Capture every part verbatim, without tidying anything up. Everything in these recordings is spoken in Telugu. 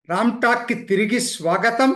రామ్ టాక్కి తిరిగి స్వాగతం.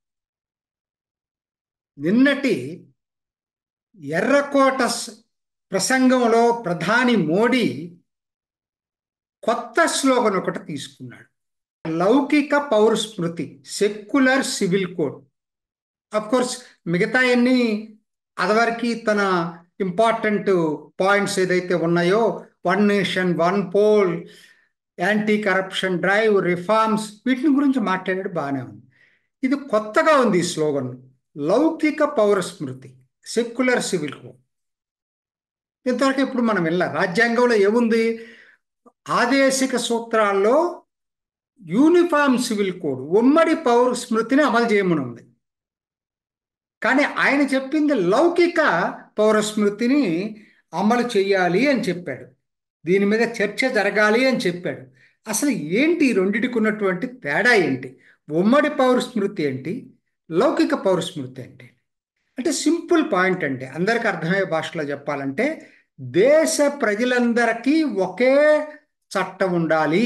నిన్నటి ఎర్రకోట స్- ప్రసంగంలో ప్రధాని మోడీ కొత్త స్లోగన్ ఒకటి తీసుకున్నాడు. లౌకిక పౌర స్మృతి, secular civil code. Of course మిగతా అన్ని అదివరకు తన ఇంపార్టెంట్ పాయింట్స్ ఏదైతే ఉన్నాయో, one nation one poll, anti corruption drive, reforms, వీటిని గురించి మాట్లాడాడు, బాగానే ఉంది. ఇది కొత్తగా ఉంది ఈ స్లోగన్, లౌకిక పౌర స్మృతి, సెక్యులర్ సివిల్ కోడ్. ఇంతవరకు ఇప్పుడు మనం వెళ్ళాం. రాజ్యాంగంలో ఏముంది? ఆదేశిక సూత్రాల్లో యూనిఫామ్ సివిల్ కోడ్, ఉమ్మడి పౌర స్మృతిని అమలు చేయమని ఉంది. కానీ ఆయన చెప్పింది లౌకిక పౌర స్మృతిని అమలు చేయాలి అని చెప్పాడు. దీని మీద చర్చ జరగాలి అని చెప్పాడు. అసలు ఏంటి ఈ రెండిటికి ఉన్నటువంటి తేడా ఏంటి? ఉమ్మడి పౌర స్మృతి ఏంటి, లౌకిక పౌర స్మృతి ఏంటి? అంటే సింపుల్ పాయింట్ అండి, అందరికి అర్థమయ్యే భాషలో చెప్పాలంటే, దేశ ప్రజలందరికీ ఒకే చట్టం ఉండాలి,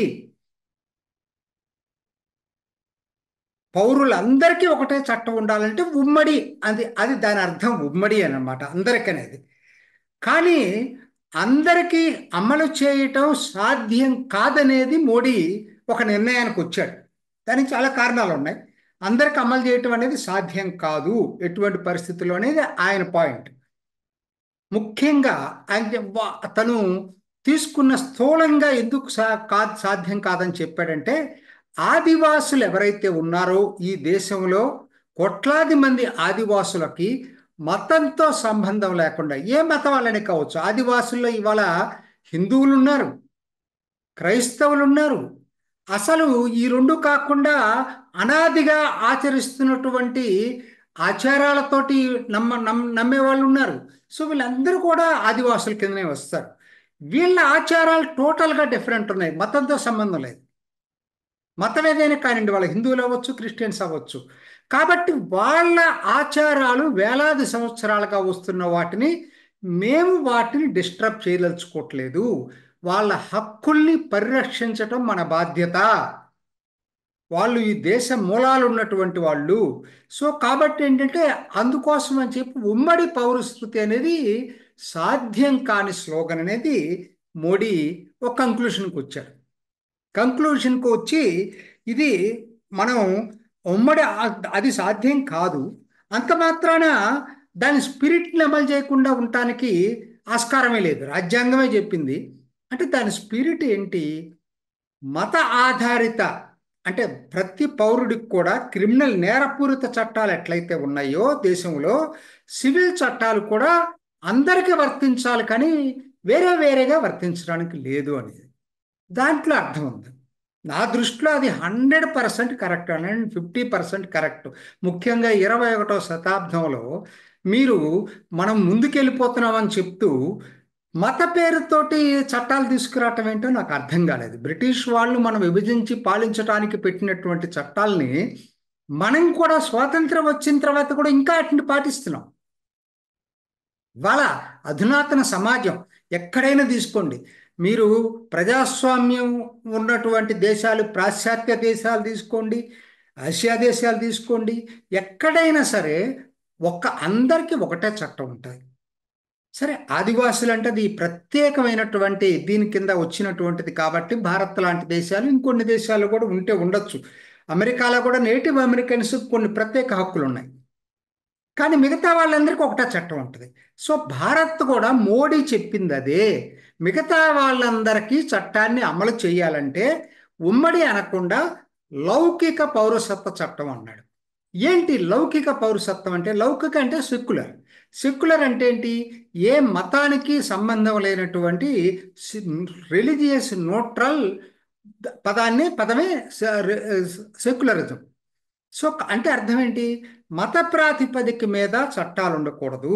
పౌరులందరికీ ఒకటే చట్టం ఉండాలంటే ఉమ్మడి, అది అది దాని అర్థం ఉమ్మడి అని అనమాట, అందరికనేది. కానీ అందరికీ అమలు చేయటం సాధ్యం కాదనేది మోడీ ఒక నిర్ణయానికి వచ్చాడు. దానికి చాలా కారణాలు ఉన్నాయి. అందరికి అమలు చేయటం అనేది సాధ్యం కాదు ఎటువంటి పరిస్థితుల్లో అనేది ఆయన పాయింట్. ముఖ్యంగా ఆయన వా- తను తీసుకున్న స్థూలంగా ఎందుకు సా కాదు సాధ్యం కాదని చెప్పాడంటే, ఆదివాసులు ఎవరైతే ఉన్నారో ఈ దేశంలో, కోట్లాది మంది ఆదివాసులకి మతంతో సంబంధం లేకుండా, ఏ మతం వాళ్ళని కావచ్చు, ఆదివాసుల్లో ఇవాళ హిందువులు ఉన్నారు, క్రైస్తవులు ఉన్నారు. అసలు ఈ రెండు కాకుండా అనాదిగా ఆచరిస్తున్నటువంటి ఆచారాలతోటి నమ్మ నమ్ నమ్మే వాళ్ళు ఉన్నారు. సో వీళ్ళందరూ కూడా ఆదివాసుల కిందనే వస్తారు. వీళ్ళ ఆచారాలు టోటల్గా డిఫరెంట్ ఉన్నాయి, మతంతో సంబంధం లేదు. మతం ఏదైనా కానివ్వండి, వాళ్ళ హిందువులు అవ్వచ్చు, క్రిస్టియన్స్ అవ్వచ్చు. కాబట్టి వాళ్ళ ఆచారాలు వేలాది సంవత్సరాలుగా వస్తున్న వాటిని మేము వాటిని డిస్టర్బ్ చేయదలుచుకోవట్లేదు. వాళ్ళ హక్కుల్ని పరిరక్షించటం మన బాధ్యత. వాళ్ళు ఈ దేశ మూలాలు ఉన్నటువంటి వాళ్ళు. సో కాబట్టి ఏంటంటే, అందుకోసం అని చెప్పి ఉమ్మడి పౌరస్మృతి అనేది సాధ్యం కాని స్లోగన్ అనేది మోడీ ఒక కంక్లూషన్కి వచ్చాడు. కంక్లూషన్కి వచ్చి, ఇది మనం ఉమ్మడి ఆ- అది సాధ్యం కాదు, అంత మాత్రాన దాని స్పిరిట్ని అమలు చేయకుండా ఉండటానికి ఆస్కారమే లేదు, రాజ్యాంగమే చెప్పింది. అంటే దాని స్పిరిట్ ఏంటి? మత ఆధారిత, అంటే ప్రతి పౌరుడికి కూడా క్రిమినల్ నేరపూరిత చట్టాలు ఎట్లయితే ఉన్నాయో దేశంలో, సివిల్ చట్టాలు కూడా అందరికీ వర్తించాలి, కానీ వేరే వేరేగా వర్తించడానికి లేదు అనేది దాంట్లో అర్థం ఉంది. నా దృష్టిలో అది hundred percent correct, hundred fifty percent correct. ముఖ్యంగా ఇరవై ఒకటో శతాబ్దంలో మీరు మనం ముందుకెళ్ళిపోతున్నామని చెప్తూ మత పేరుతోటి చట్టాలు తీసుకురావటం ఏంటో నాకు అర్థం కాలేదు. బ్రిటిష్ వాళ్ళు మనం విభజించి పాలించడానికి పెట్టినటువంటి చట్టాలని మనం కూడా స్వాతంత్రం వచ్చిన తర్వాత కూడా ఇంకా వాటిని పాటిస్తున్నాం. ఇవాళ అధునాతన సమాజం ఎక్కడైనా తీసుకోండి, మీరు ప్రజాస్వామ్యం ఉన్నటువంటి దేశాలు, పాశ్చాత్య దేశాలు తీసుకోండి, ఆసియా దేశాలు తీసుకోండి, ఎక్కడైనా సరే ఒక్క అందరికీ ఒకటే చట్టం ఉంటుంది. సరే, ఆదివాసులు అంటే అది ప్రత్యేకమైనటువంటి దీని కింద వచ్చినటువంటిది కాబట్టి భారత్ లాంటి దేశాలు, ఇంకొన్ని దేశాలు కూడా ఉంటే ఉండొచ్చు. అమెరికాలో కూడా నేటివ్ అమెరికన్స్ కొన్ని ప్రత్యేక హక్కులు ఉన్నాయి, కానీ మిగతా వాళ్ళందరికీ ఒకటే చట్టం ఉంటుంది. సో భారత్ కూడా మోడీ చెప్పింది అదే, మిగతా వాళ్ళందరికీ చట్టాన్ని అమలు చేయాలంటే ఉమ్మడి అనకుండా లౌకిక పౌరసత్వ చట్టం అన్నాడు. ఏంటి లౌకిక పౌరసత్వం అంటే? లౌకిక అంటే సెక్యులర్. సెక్యులర్ అంటే ఏంటి? ఏ మతానికి సంబంధం లేనటువంటి రిలీజియస్ న్యూట్రల్ పదాన్ని పదమే సెక్యులరిజం. సో అంటే అర్థం ఏంటి? మత ప్రాతిపదిక మీద చట్టాలు ఉండకూడదు.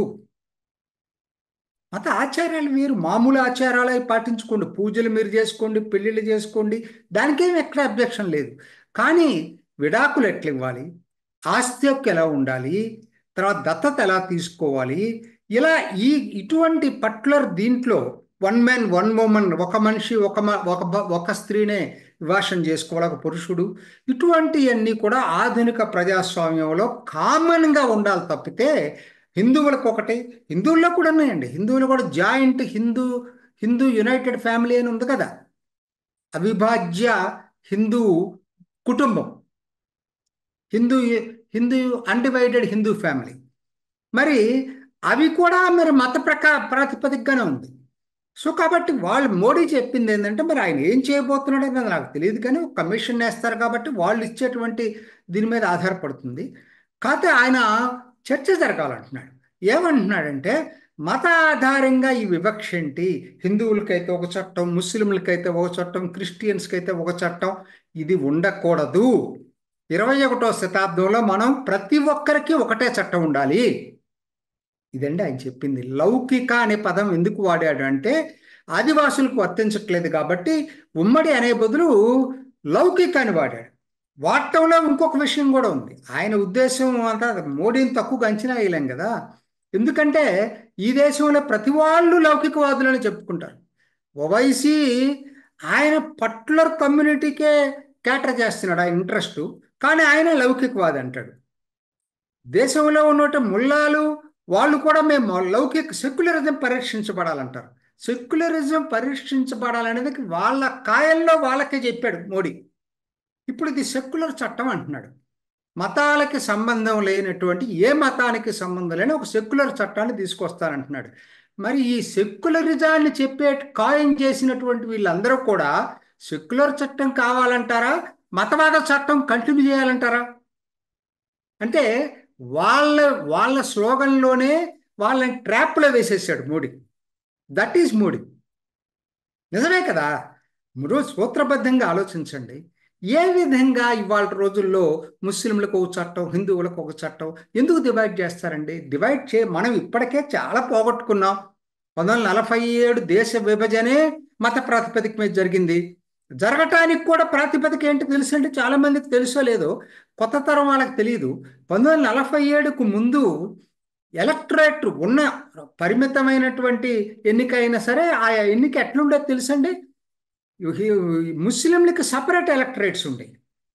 మత ఆచారాలు వేరు, మామూలు ఆచారాలు అవి పాటించుకోండి, పూజలు మీరు చేసుకోండి, పెళ్ళిళ్ళు చేసుకోండి, దానికేం ఎక్కడ అబ్జెక్షన్ లేదు. కానీ విడాకులు ఎట్లా ఇవ్వాలి, ఆస్తి హక్కు ఎలా ఉండాలి, తర్వాత దత్తత ఎలా తీసుకోవాలి, ఇలా ఈ ఇటువంటి పర్టికులర్ దీంట్లో వన్ మ్యాన్ వన్ ఉమెన్, ఒక మనిషి ఒక మ- ఒక భ- ఒక స్త్రీనే వివాహం చేసుకోవాలి ఒక పురుషుడు. ఇటువంటివన్నీ కూడా ఆధునిక ప్రజాస్వామ్యంలో కామన్గా ఉండాలి తప్పితే హిందువులకు ఒకటి, హిందువుల్లో కూడా ఉన్నాయండి, హిందువులు కూడా joint Hindu Hindu united family అని ఉంది కదా, అవిభాజ్య హిందూ కుటుంబం, హిందూ హిందూ అన్డివైడెడ్ హిందూ ఫ్యామిలీ. మరి అవి కూడా మరి మత ప్రకా ప్రాతిపదికగానే ఉంది. సో కాబట్టి వాళ్ళు మోడీ చెప్పింది ఏంటంటే మరి ఆయన ఏం చేయబోతున్నాడు అనేది నాకు తెలియదు, కానీ ఒక కమిషన్ వేస్తారు కాబట్టి వాళ్ళు ఇచ్చేటువంటి దీని మీద ఆధారపడుతుంది. కాకపోతే ఆయన చర్చ జరగాలంటున్నాడు. ఏమంటున్నాడంటే మత ఆధారంగా ఈ వివక్ష ఏంటి, హిందువులకైతే ఒక చట్టం, ముస్లింలకైతే ఒక చట్టం, క్రిస్టియన్స్కి అయితే ఒక చట్టం, ఇది ఉండకూడదు. ఇరవై ఒకటో శతాబ్దంలో మనం ప్రతి ఒక్కరికి ఒకటే చట్టం ఉండాలి. ఇదండి ఆయన చెప్పింది. లౌకిక అనే పదం ఎందుకు వాడాడు అంటే ఆదివాసులకు వర్తించట్లేదు కాబట్టి ఉమ్మడి అనే బదులు లౌకిక అని వాడాడు. వాడటంలో ఇంకొక విషయం కూడా ఉంది. ఆయన ఉద్దేశం అంతా మోడీని తక్కువగా అంచనా వేయలేం కదా, ఎందుకంటే ఈ దేశంలో ప్రతి వాళ్ళు లౌకికవాదులని చెప్పుకుంటారు. ఓవైసీ ఆయన పర్టికులర్ కమ్యూనిటీకే క్యాటర్ చేస్తున్నాడు ఆయన ఇంట్రెస్ట్, కానీ ఆయన లౌకికవాది అంటాడు. దేశంలో ఉన్నట్టు ముల్లాలు వాళ్ళు కూడా మేము లౌకిక సెక్యులరిజం పరీక్షించబడాలంటారు. సెక్యులరిజం పరీక్షించబడాలనేది వాళ్ళ కాయల్లో వాళ్ళకే చెప్పాడు మోడీ. ఇప్పుడు ఇది సెక్యులర్ చట్టం అంటున్నాడు. మతాలకి సంబంధం లేనటువంటి, ఏ మతానికి సంబంధం లేని ఒక సెక్యులర్ చట్టాన్ని తీసుకొస్తానంటున్నాడు. మరి ఈ సెక్యులరిజాన్ని చెప్పే కాయం చేసినటువంటి వీళ్ళందరూ కూడా సెక్యులర్ చట్టం కావాలంటారా, మతవాద చట్టం కంటిన్యూ చేయాలంటారా? అంటే వాళ్ళ వాళ్ళ స్లోగన్లోనే వాళ్ళని ట్రాప్లో వేసేసాడు మోడీ. That is Modi. నిజమే కదా. మీరు సూత్రబద్ధంగా ఆలోచించండి. ఏ విధంగా ఇవాళ రోజుల్లో ముస్లింలకు ఒక చట్టం, హిందువులకు ఒక చట్టం ఎందుకు డివైడ్ చేస్తారండి? డివైడ్ చే మనం ఇప్పటికే చాలా పోగొట్టుకున్నాం. పంతొమ్మిది వందల నలభై ఏడు దేశ విభజనే మత ప్రాతిపదిక మీద జరిగింది. జరగటానికి కూడా ప్రాతిపదిక ఏంటి తెలుసండి? చాలా మందికి తెలుసో లేదో, కొత్త తరం వాళ్ళకి తెలియదు. పంతొమ్మిది వందల నలభై ఏడుకు ముందు ఎలక్టరేట్ ఉన్న పరిమితమైనటువంటి ఎన్నిక అయినా సరే ఆ ఎన్నిక ఎట్లుండేది తెలుసండి? ముస్లింలకి సపరేట్ ఎలక్టరేట్స్ ఉండేవి.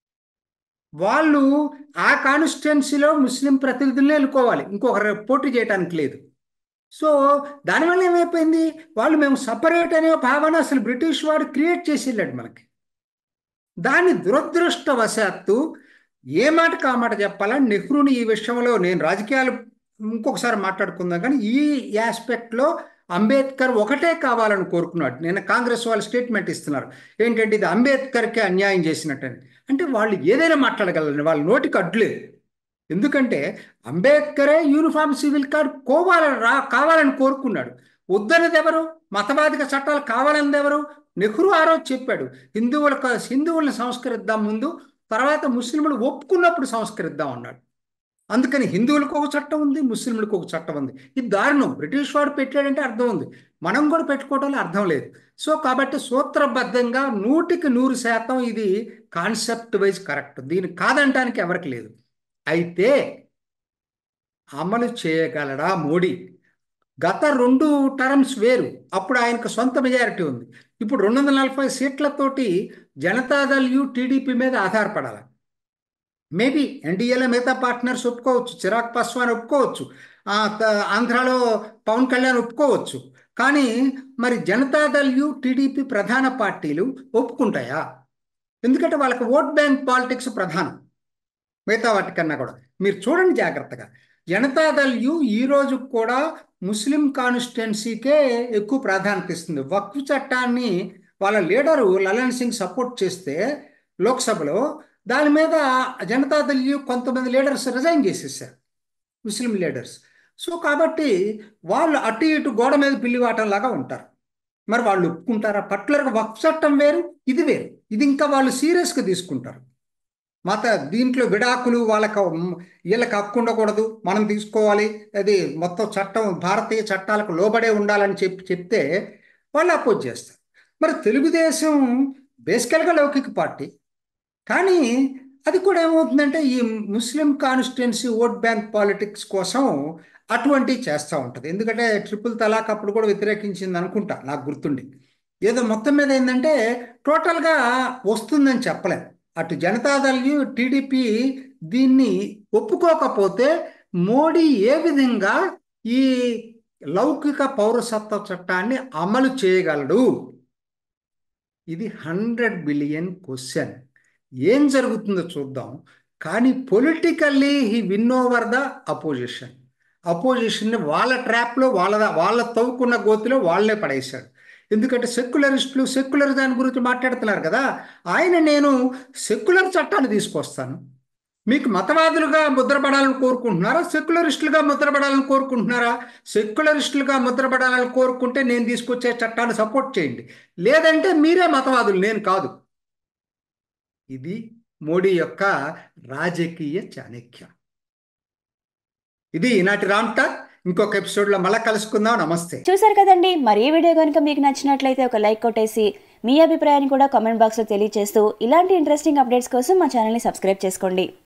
వాళ్ళు ఆ కాన్స్టిట్యున్సీలో ముస్లిం ప్రతినిధులనే ఎన్నుకోవాలి, ఇంకొకరు పోటీ చేయడానికి లేదు. సో దానివల్ల ఏమైపోయింది, వాళ్ళు మేము సపరేట్ అనే భావన అసలు బ్రిటిష్ వాడు క్రియేట్ చేసి వెళ్ళాడు మనకి. దాన్ని దురదృష్టవశాత్తు ఏ మాట కామాట చెప్పాలని నెహ్రూని ఈ విషయంలో, నేను రాజకీయాలు ఇంకొకసారి మాట్లాడుకుందాం కానీ ఈ ఆస్పెక్ట్లో అంబేద్కర్ ఒకటే కావాలని కోరుకున్నాడు. నేను కాంగ్రెస్ వాళ్ళు స్టేట్మెంట్ ఇస్తున్నారు ఏంటంటే ఇది అంబేద్కర్కి అన్యాయం చేసినట్టని. అంటే వాళ్ళు ఏదైనా మాట్లాడగలరు, వాళ్ళ నోటికి అడ్డులేదు. ఎందుకంటే అంబేద్కరే యూనిఫామ్ సివిల్ కోడ్ కోవాలని రా కావాలని కోరుకున్నాడు. వద్దనేది ఎవరు? మతవాదిక చట్టాలు కావాలన్నది ఎవరు? నెహ్రూ ఆ రోజు చెప్పాడు హిందువులకు హిందువులను సంస్కరిద్దాం ముందు, తర్వాత ముస్లింలు ఒప్పుకున్నప్పుడు సంస్కరిద్దాం అన్నాడు. అందుకని హిందువులకు ఒక చట్టం ఉంది, ముస్లింలకు ఒక చట్టం ఉంది. ఇది దారుణం. బ్రిటిష్ వాడు పెట్టాడంటే అర్థం ఉంది, మనం కూడా పెట్టుకోవడంలో అర్థం లేదు. సో కాబట్టి సూత్రబద్ధంగా నూటికి నూరు శాతం ఇది కాన్సెప్ట్ వైజ్ కరెక్ట్, దీన్ని కాదంటానికి ఎవరికి లేదు. అయితే అమలు చేయగలడా మోడీ? గత రెండు టర్మ్స్ వేరు, అప్పుడు ఆయనకు సొంత మెజారిటీ ఉంది. ఇప్పుడు రెండు వందల నలభై సీట్లతోటి జనతాదళ్ యు టీడీపీ మీద ఆధారపడాలి. మేబీ ఎన్డీఏలో మిగతా పార్ట్నర్స్ ఒప్పుకోవచ్చు, చిరాగ్ పాస్వాన్ ఒప్పుకోవచ్చు, ఆంధ్రాలో పవన్ కళ్యాణ్ ఒప్పుకోవచ్చు. కానీ మరి జనతాదళ్ యు టీడీపీ ప్రధాన పార్టీలు ఒప్పుకుంటాయా? ఎందుకంటే వాళ్ళకి ఓట్ బ్యాంక్ పాలిటిక్స్ ప్రధానం మిగతా వాటికన్నా కూడా. మీరు చూడండి జాగ్రత్తగా, జనతాదళ్ యు ఈరోజు కూడా ముస్లిం కాన్స్టిట్యున్సీకే ఎక్కువ ప్రాధాన్యత ఇస్తుంది. వక్ఫ్ చట్టాన్ని వాళ్ళ లీడరు లలన్ సింగ్ సపోర్ట్ చేస్తే లోక్సభలో, దాని మీద జనతాదళ్ యు కొంతమంది లీడర్స్ రిజైన్ చేసేసారు, ముస్లిం లీడర్స్. సో కాబట్టి వాళ్ళు అటు ఇటు గోడ మీద పిల్లివాటంలాగా ఉంటారు. మరి వాళ్ళు ఒప్పుకుంటారా? పర్టికులర్గా వక్ఫ్ చట్టం వేరు, ఇది వేరు. ఇది ఇంకా వాళ్ళు సీరియస్గా తీసుకుంటారు. మత దీంట్లో విడాకులు వాళ్ళకి వీళ్ళకి హక్కు ఉండకూడదు, మనం తీసుకోవాలి, అది మొత్తం చట్టం భారతీయ చట్టాలకు లోబడే ఉండాలని చెప్పి చెప్తే వాళ్ళు అపోజ్ చేస్తారు. మరి తెలుగుదేశం బేసికల్గా లౌకిక పార్టీ, కానీ అది కూడా ఏమవుతుందంటే ఈ Muslim constituency vote bank politics కోసం అటువంటివి చేస్తూ ఉంటుంది. ఎందుకంటే ట్రిపుల్ తలాక్ అప్పుడు కూడా వ్యతిరేకించింది అనుకుంటా, నాకు గుర్తుండి. ఏదో మొత్తం మీద ఏంటంటే టోటల్గా వస్తుందని చెప్పలేం. అటు జనతాదళ్ టీడీపీ దీన్ని ఒప్పుకోకపోతే మోడీ ఏ విధంగా ఈ లౌకిక పౌరసత్వ చట్టాన్ని అమలు చేయగలడు? ఇది హండ్రెడ్ బిలియన్ క్వశ్చన్. ఏం జరుగుతుందో చూద్దాం. కానీ politically he win over the opposition. అపోజిషన్ని వాళ్ళ ట్రాప్లో వాళ్ళ వాళ్ళ తవ్వుకున్న గోతిలో వాళ్ళే పడేశాడు. ఎందుకంటే సెక్యులరిస్టులు సెక్యులర్ దాని గురించి మాట్లాడుతున్నారు కదా. ఆయన నేను సెక్యులర్ చట్టాన్ని తీసుకొస్తాను, మీకు మతవాదులుగా ముద్రపడాలని కోరుకుంటున్నారా, సెక్యులరిస్టులుగా ముద్రపడాలని కోరుకుంటున్నారా? సెక్యులరిస్టులుగా ముద్రపడాలని కోరుకుంటే నేను తీసుకొచ్చే చట్టాన్ని సపోర్ట్ చేయండి, లేదంటే మీరే మతవాదులు, నేను కాదు. ఇది మోడీ యొక్క రాజకీయ చాణక్యం. ఇది ఈనాటి రామ్ టాక్. ఇంకొక ఎపిసోడ్లో మళ్ళీ కలుసుకుందాం. నమస్తే. చూసారు కదండి, మరి ఈ వీడియో కనుక మీకు నచ్చినట్లయితే ఒక లైక్ కొట్టేసి మీ అభిప్రాయాన్ని కూడా కామెంట్ బాక్స్లో తెలియజేస్తూ ఇలాంటి ఇంట్రెస్టింగ్ అప్డేట్స్ కోసం మా ఛానల్ని సబ్స్క్రైబ్ చేసుకోండి.